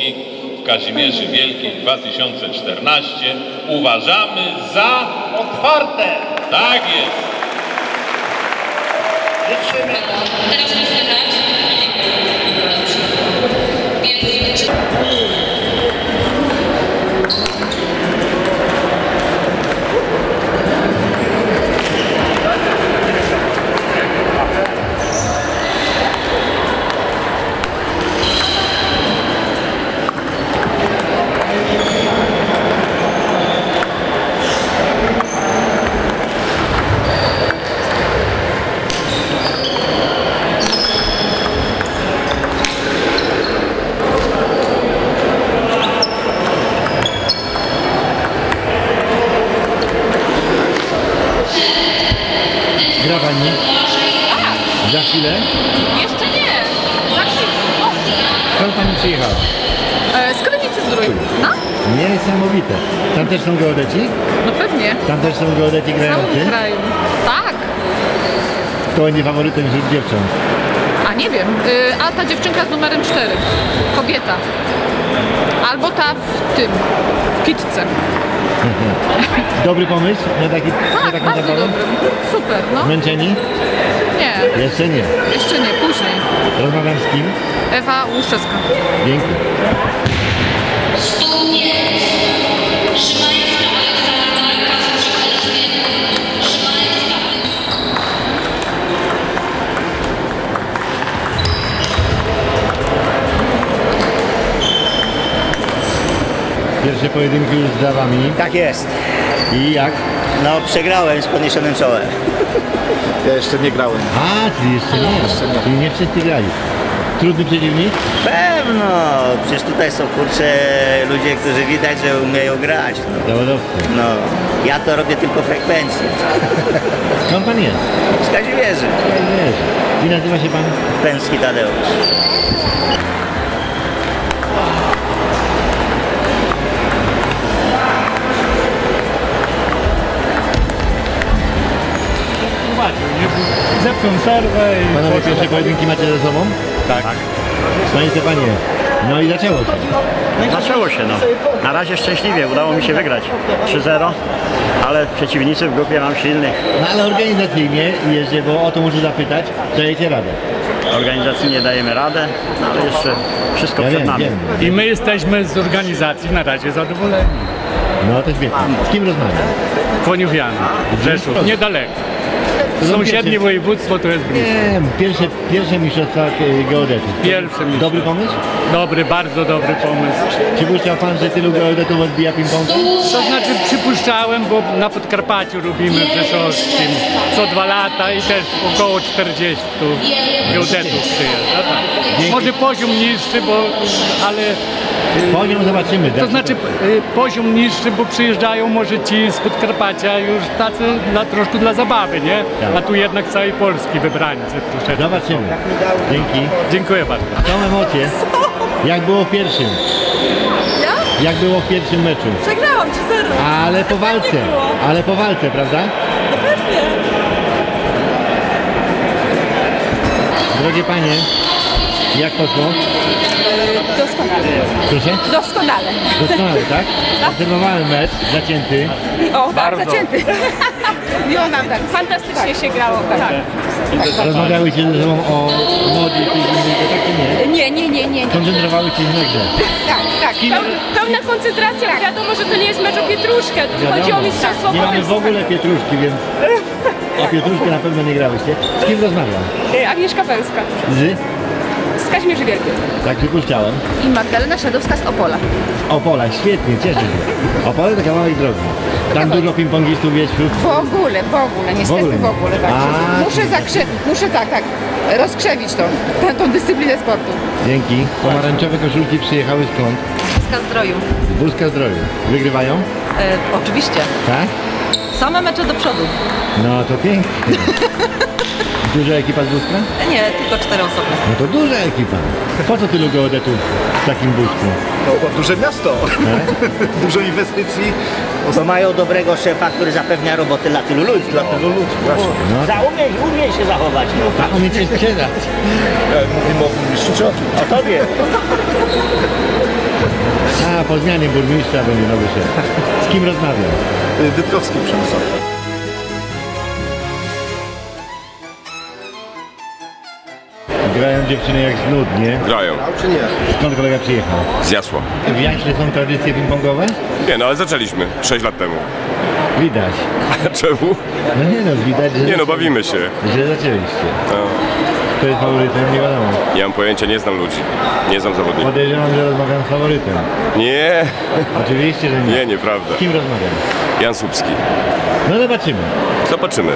Polski w Kazimierzy Wielkiej 2014 uważamy za otwarte. Tak jest. Życzymy. Teraz musimy dać. Gra pani? Za chwilę? Jeszcze nie. Za chwilę. Skąd pani przyjechała? Z Krynicy Zdrój. No? Niesamowite. Tam też są geodeci? No pewnie. Tam też są geodeci W grający? całym kraju. Tak. Kto będzie faworytem wśród dziewcząt? A nie wiem. A ta dziewczynka z numerem 4. Kobieta. Albo ta w tym. W kitce. Dobry pomysł na taki na taką Bardzo zabawę? dobry. Super, no. Zmęczeni? Nie. Jeszcze nie. Jeszcze nie. Później. Rozmawiam z kim? Ewa Łuszczewska. Dzięki. Szymańska Aleksandra, Kazimierz Szymańska. Pierwsze pojedynki już za wami. Tak jest. I jak? No przegrałem z podniesionym czołem. Ja jeszcze nie grałem. A, czyli jeszcze nie. Czyli nie wszyscy grali. Trudny przeciwnik? Pewno. Przecież tutaj są kurczę ludzie, którzy widać, że umieją grać. No. Zawodowcy. No. Ja to robię tylko frekwencję. Skąd pan jest? Z Kazimierzy. Kazimierz. I nazywa się pan? Pęski Tadeusz. Zepną serwę i... Panowie, pierwsze pojedynki macie ze sobą? Tak. Panie Stefanie, no i zaczęło się. Zaczęło się, no. Na razie szczęśliwie, udało mi się wygrać 3-0, ale przeciwnicy w grupie mam silnych. No ale organizacyjnie, jeżdżę, bo o to muszę zapytać, dajecie radę. Organizacyjnie dajemy radę, no, ale jeszcze wszystko Ja przed wiem, nami. wiem. I my jesteśmy z organizacji na razie zadowoleni. No to świetnie. Z kim rozmawiam? Koniuchiany, Rzeszów, niedaleko. Sąsiednie województwo to jest blisko. Nie, pierwsze mistrzostwa geodetów. Pierwsze mistrzostwa. Dobry pomysł? Dobry, bardzo dobry pomysł. Przypuszczał pan, że tylu geodetów odbija ping-pongu? To znaczy przypuszczałem, bo na Podkarpaciu robimy w Rzeszowskim co 2 lata i też około 40 geodetów przyjeżdża. Tak. Może poziom niższy, ale Poziom zobaczymy. to znaczy poziom niższy, bo przyjeżdżają może ci z Podkarpacia już tacy troszkę dla zabawy, nie? Tak. A tu jednak z całej Polski wybrańcy troszeczkę. Zobaczymy. Dzięki. Dziękuję bardzo. Są emocje. Jak było w pierwszym? Ja? Jak było w pierwszym meczu? Przegrałam 3-0. Ale po walce. Ale po walce, prawda? No pewnie. Drogie panie, jak poszło? Doskonale. Proszę? Doskonale. Doskonale, tak? Obserwowałem mecz, zacięty. O, tak, zacięty. Miło nam tak. Fantastycznie się grało. Tak. Rozmawiałyście ze sobą o modzie i tych innych, to tak czy nie? Nie. Koncentrowały się na grze. Tak. Pełna koncentracja, bo wiadomo, że to nie jest mecz o pietruszkę, tu chodzi o mistrzostwo Nie mamy w Polski. ogóle pietruszki, więc o pietruszkę na pewno nie grałyście. Z kim rozmawiam? Agnieszka Pęska z Kazimierzy Wielkiej. Tak przypuszczałem. I Magdalena Szadowska z Opola. Opola, świetnie, cieszę się. Opole to kawałek drogi. Tam dużo ping-pongistów jest wśród... W ogóle, niestety w ogóle. Tak. A, Muszę tak rozkrzewić tą dyscyplinę sportu. Dzięki. Pomarańczowe koszulki przyjechały skąd? Z Zdroju. Z Wózka Zdroju. Wygrywają? Oczywiście. Tak? Same mecze do przodu. No to pięknie. Duża ekipa z Wózka? Nie, tylko 4 osoby. No to duża ekipa. Po co tylu geodetów w takim Wózku? No, duże miasto. Dużo inwestycji. Bo mają dobrego szefa, który zapewnia roboty dla tylu ludzi. Właśnie. No. Umie się zachować. No. A umiecie sprzedać. Mówimy o burmistrzu czy o czym? O tobie. A po zmianie burmistrza będzie nowy szef. Z kim rozmawiam? Dytkowski Przemysław. Grają dziewczyny jak z nut, nie? Grają. Czy nie? Skąd kolega przyjechał? Z Jasła. W Jaśle są tradycje ping-pongowe? Nie, no ale zaczęliśmy 6 lat temu. Widać. Czemu? No nie no, widać, że... Nie no, bawimy się. Że zaczęliście. No. Kto jest faworytem? Nie wiadomo. Nie mam pojęcia, nie znam ludzi. Nie znam zawodników. Podejrzewam, że rozmawiam z faworytem. Nie. Oczywiście, że nie. Nie, nieprawda. Z kim rozmawiam? Jan Słupski. No zobaczymy. Zobaczymy.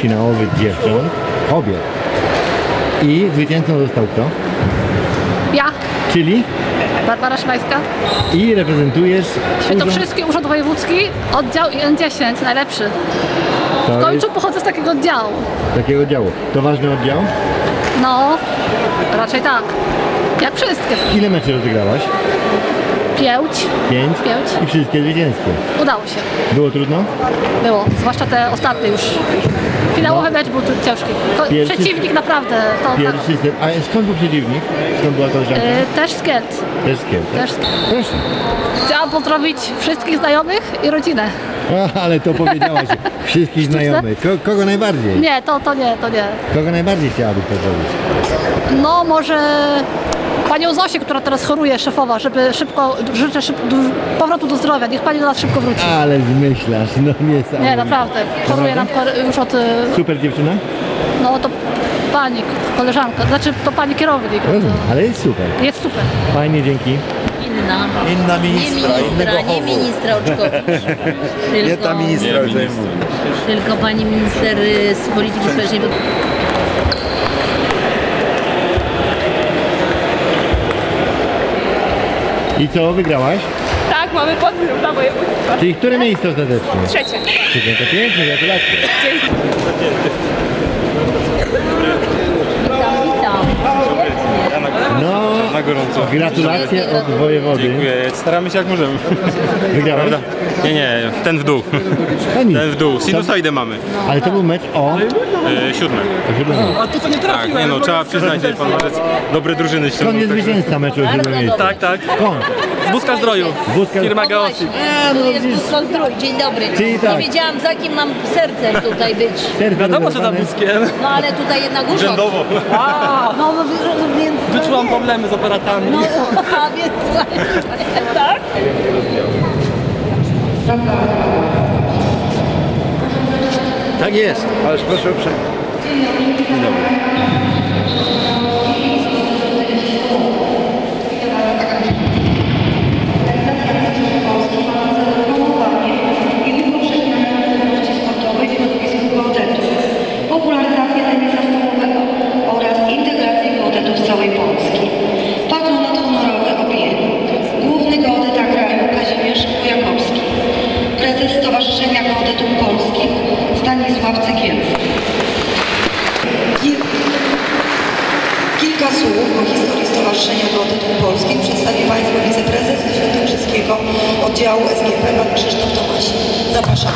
finałowy dziewcząt, kobiet. I zwycięzcą został kto? Ja, Czyli? Barbara Szymańska. I reprezentujesz Świętokrzyski Urząd Wojewódzki, oddział IN10, najlepszy. W To końcu pochodzę z takiego oddziału. takiego działu. To ważny oddział? No, raczej tak. Jak wszystkie. Ile meczy rozegrałaś? 5. 5? Pięć. I wszystkie zwycięskie. Udało się. Było trudno? Było, zwłaszcza te ostatnie już. Finałowy mecz był ciężki. Pierwszy- Przeciwnik naprawdę, to tak. Pierwszy set. A skąd był przeciwnik? Skąd była koleżanka? Też z Kielc. Też z Kielc, tak? Też z Kielc. Proszę. Chciałam pozdrowić wszystkich znajomych i rodzinę. Ale to powiedziałaś. Wszystkich znajomych. Kogo najbardziej? Nie, to nie. Kogo najbardziej chciałabyś pozdrowić? No może panią Zosię, która teraz choruje, szefowa, żeby życzę powrotu do zdrowia. Niech pani do nas szybko wróci. Ale zmyślasz, no niesamowite. Nie, naprawdę. Choruje nam już od... Super dziewczyna? No to pani, koleżanka, znaczy to pani kierownik. Rozumiem, ale jest super. Jest super. Fajnie, dzięki. Inna ministra, nie ministra Oczkowicz. Nie ta ministra, o której mówię. Tylko pani minister z polityki społecznej. I co, wygrałaś? Tak, mamy podwór dla województwa. Czyli które miejsce ostatecznie? Trzecie. Trzecie, to pięknie, gratulacje. Dzięki. No, gratulacje od wojewody. Dziękuję, staramy się jak możemy. Wygrałeś? Nie, ten w dół. Ani. Ten w dół. Sinusoidę mamy. Ale to był mecz o 7. A to co nie trafiłem. Tak, nie no, trzeba przyznać, że pan Marzec dobre drużyny ściągnął. skąd jest zwycięzca meczu o 7 miejscu? Tak. Skąd? Z Wózka Zdroju. Firma Geosi. Tu jest Zdrój, dzień dobry. Czyli tak. Powiedziałam, za kim mam serce tutaj być. Wiadomo, że za Wózkiem. No ale tutaj jednak urząd. Urzędowo. No więc... Wyczułam problemy z operatami. No, a więc... Tak? Tak jest, ależ proszę uprzejmie. Dzień dobry. Popularyzację tenisa stołowego oraz integrację geodetów z całej Polski. Patronat honorowy objęli główny geodeta kraju Kazimierz Kujakowski, prezes Stowarzyszenia Geodetów Polskich Stanisław Cegielski. Kilka słów o historii Stowarzyszenia Geodetów Polskich przedstawi Państwu wiceprezes Świętokrzyskiego Oddziału SGP pan Krzysztof Tomasik. Zapraszamy.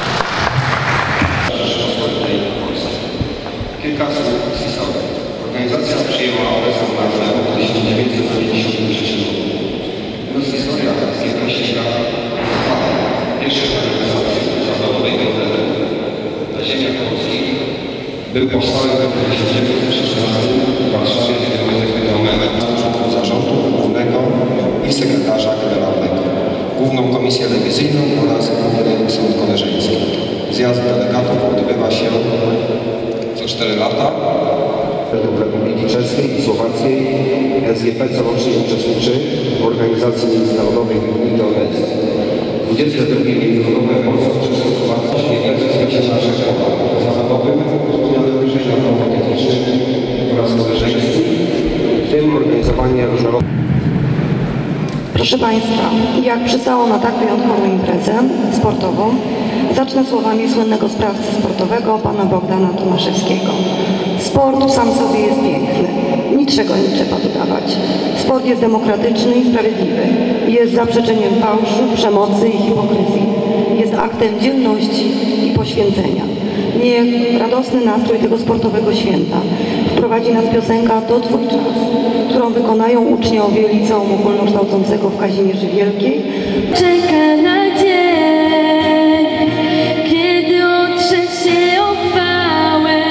Kilka słów z historii. Organizacja przyjęła obecną nazwę w 1993 roku. Mówiąc historia SGP ściga pierwsze organizacje zawodowej geodety na ziemiach polskich był powstały w roku 1916 w Warszawie z Wojtek Domenem, członków zarządu głównego i sekretarza generalnego, główną komisję rewizyjną oraz główny sąd koleżeński. Zjazd delegatów odbywa się co 4 lata. W Republiki Czeskiej i Słowacji SGP corocznie uczestniczy w organizacji międzynarodowej IDONES. 22 międzynarodowe polsko-czesko-słowackie SGP zwycięża na szkołach zawodowym, wspomnianym wyżej na technicznym oraz koleżeńskim, w tym organizowanie różnorodnych. Proszę Państwa, jak przystało na tak wyjątkową imprezę sportową, zacznę słowami słynnego sprawcy sportowego, pana Bogdana Tomaszewskiego. Sport sam sobie jest piękny, niczego nie trzeba dodawać. Sport jest demokratyczny i sprawiedliwy. Jest zaprzeczeniem fałszu, przemocy i hipokryzji. Jest aktem dzielności i poświęcenia. Niech radosny nastrój tego sportowego święta wprowadzi nas piosenka "To Twój czas", którą wykonają uczniowie Liceum Ogólnokształcącego w Kazimierzy Wielkiej. Czeka na dzień, kiedy otrze się o chwałę.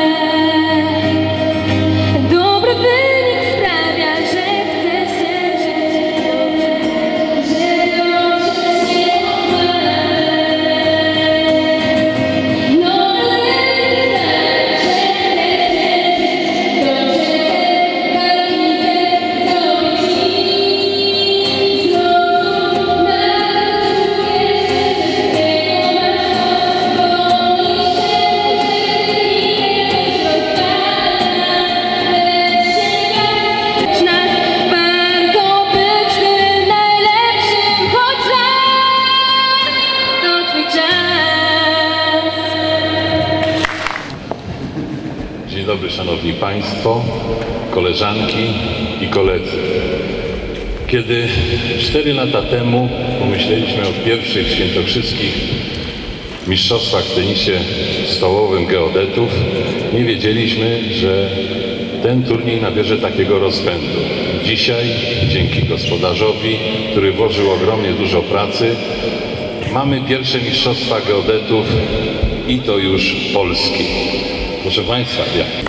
Dobry wynik sprawia, że chce się żyć, że otrze się o chwałę. Państwo, koleżanki i koledzy. Kiedy 4 lata temu pomyśleliśmy o pierwszych świętokrzyskich mistrzostwach w tenisie stołowym geodetów, nie wiedzieliśmy, że ten turniej nabierze takiego rozpędu. Dzisiaj, dzięki gospodarzowi, który włożył ogromnie dużo pracy, mamy pierwsze mistrzostwa geodetów i to już Polski. Proszę Państwa,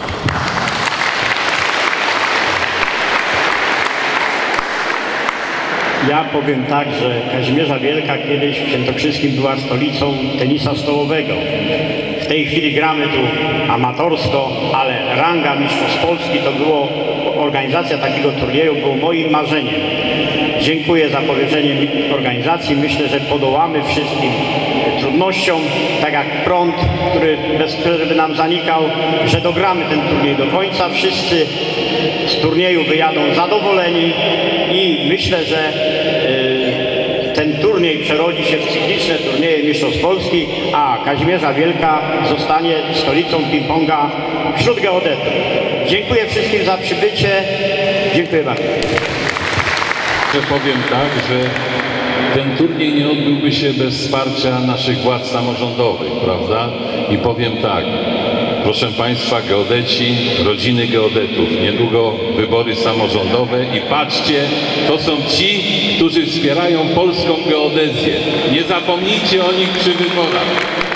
Ja powiem tak, że Kazimierza Wielka kiedyś w Świętokrzyskim była stolicą tenisa stołowego. W tej chwili gramy tu amatorsko, ale ranga mistrzostw Polski to było, organizacja takiego turnieju było moim marzeniem. Dziękuję za powierzenie mi organizacji. Myślę, że podołamy wszystkim trudnościom, tak jak prąd, który bez przerwy nam zanikał, że dogramy ten turniej do końca. Wszyscy z turnieju wyjadą zadowoleni i myślę, że ten turniej przerodzi się w cykliczne turnieje mistrzostw Polski, a Kazimierza Wielka zostanie stolicą ping-ponga wśród geodetów. Dziękuję wszystkim za przybycie. Dziękuję bardzo. Powiem tak, że ten turniej nie odbyłby się bez wsparcia naszych władz samorządowych, prawda? I powiem tak, proszę Państwa, geodeci, rodziny geodetów, niedługo wybory samorządowe i patrzcie, to są ci, którzy wspierają polską geodezję. Nie zapomnijcie o nich przy wyborach.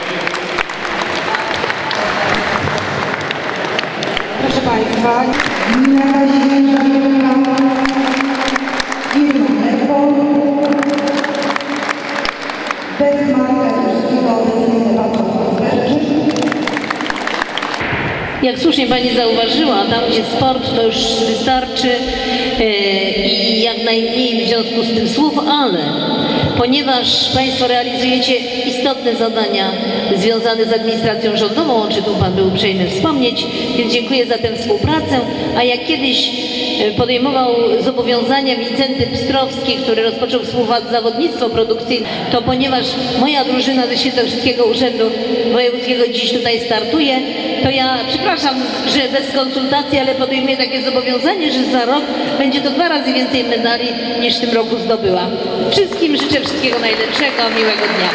Proszę Państwa, gmina Kazimierza Wielka, firma Nepal, bez marka obecnie Jak słusznie Pani zauważyła, tam gdzie sport to już wystarczy i jak najmniej w związku z tym słów, ale ponieważ Państwo realizujecie istotne zadania związane z administracją rządową, o czym tu Pan był uprzejmy wspomnieć, więc dziękuję za tę współpracę, a jak kiedyś podejmował zobowiązania Wincenty Pstrowski, który rozpoczął współzawodnictwo produkcyjne, to ponieważ moja drużyna ze Świętokrzyskiego Urzędu Wojewódzkiego dziś tutaj startuje, to ja przepraszam, że bez konsultacji, ale podejmuję takie zobowiązanie, że za rok będzie to 2 razy więcej medali niż w tym roku zdobyła. Wszystkim życzę wszystkiego najlepszego, miłego dnia.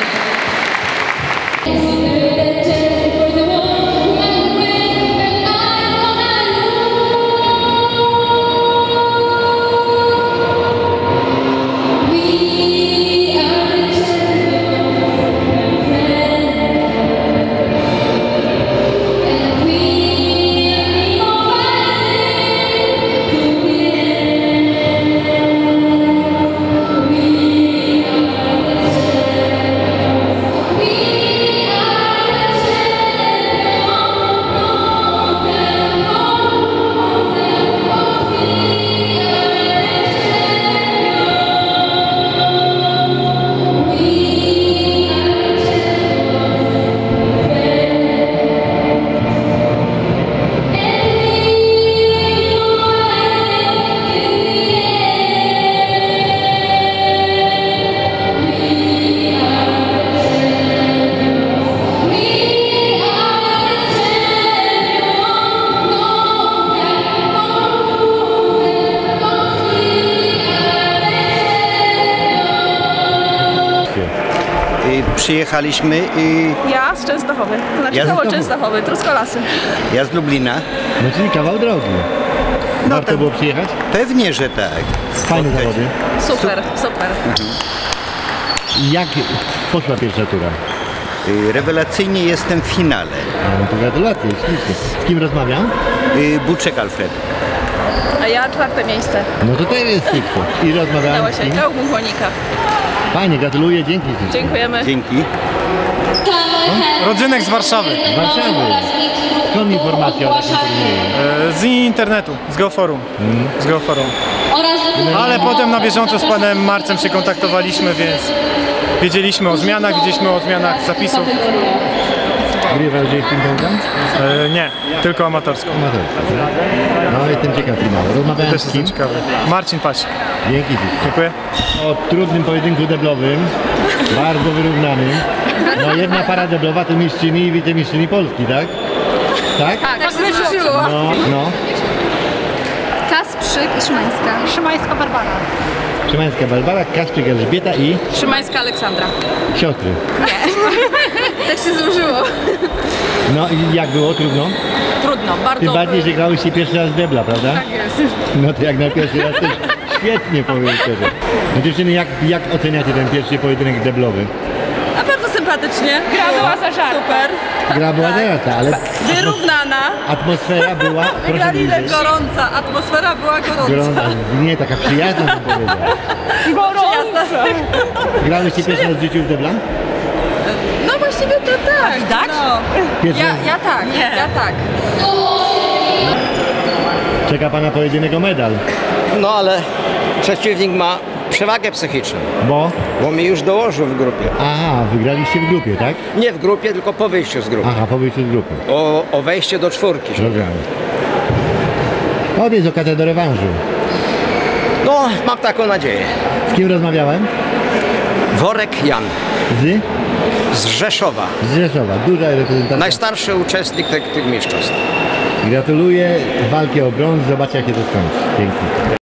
Przyjechaliśmy i... Ja z Częstochowy, to znaczy koło Częstochowy, Truskolasy. Ja z Lublina. No czyli kawał drogi. Warto było przyjechać? Pewnie, że tak. Fajne zawody. Super, super. Jak poszła pierwsza tura? Rewelacyjnie jestem w finale. No to gratulacje, ślicznie. Z kim rozmawiam? Buczek Alfred. A ja 4. miejsce. No to tutaj jest sukces. I rozmawiałem Udało z się, kim? koło Muchonika. Fajnie, gratuluję, dzięki. Dziękujemy. Dzięki. Rodzynek z Warszawy. Z Warszawy. Skąd informacja o takim turnieju? Z internetu, z Geoforum. Z Geoforum. Ale potem na bieżąco z panem Marcem się kontaktowaliśmy, więc wiedzieliśmy o zmianach, widzieliśmy o zmianach zapisów. Grywał gdzieś ping-ponga? Nie, tylko amatorsko. No jestem ciekaw finału. Rozmawiałem Też z kim? jestem ciekawy. Marcin Paś. Dzięki. Dziękuję. O trudnym pojedynku deblowym, bardzo wyrównanym. No jedna para deblowa to mistrzyni i wicemistrzyni Polski, tak? Tak? Tak wyszło. No. Kasprzyk i Szymańska. Szymańska Barbara. Szymańska Barbara, Kasprzyk Elżbieta i Szymańska Aleksandra. siostry. Tak się złożyło. No i jak było? Trudno? Trudno, bardzo. Tym bardziej, że grałyście pierwszy raz w debla, prawda? Tak jest. No to jak na pierwszy raz też świetnie, powiem szczerze. No dziewczyny, jak oceniacie ten pierwszy pojedynek deblowy? A bardzo sympatycznie. Gra była zażarta. Super. Gra była zajarta, ale Wyrównana. atmosfera była, proszę Wygrali ile bliżej. gorąca. Atmosfera była gorąca. Gorąca, nie, taka przyjazna bym powiedział. Gorąca. Grałyście pierwszy raz w życiu w debla? No właściwie to tak. Widać? No. Pierwszy raz. Ja tak, ja tak. Czeka pana pojedynek o medal. No ale przeciwnik ma przewagę psychiczną. Bo mi już dołożył w grupie. Aha, wygraliście w grupie, tak? Nie w grupie, tylko po wyjściu z grupy. Aha, po wyjściu z grupy. O wejście do czwórki. Dobra. O, więc okazja do rewanżu. No, mam taką nadzieję. Z kim rozmawiałem? Worek Jan. Z Rzeszowa. Z Rzeszowa, duża reprezentacja. Najstarszy uczestnik tych mistrzostw. Gratuluję walki o brąz, zobaczcie jak się to skończy. Pięknie.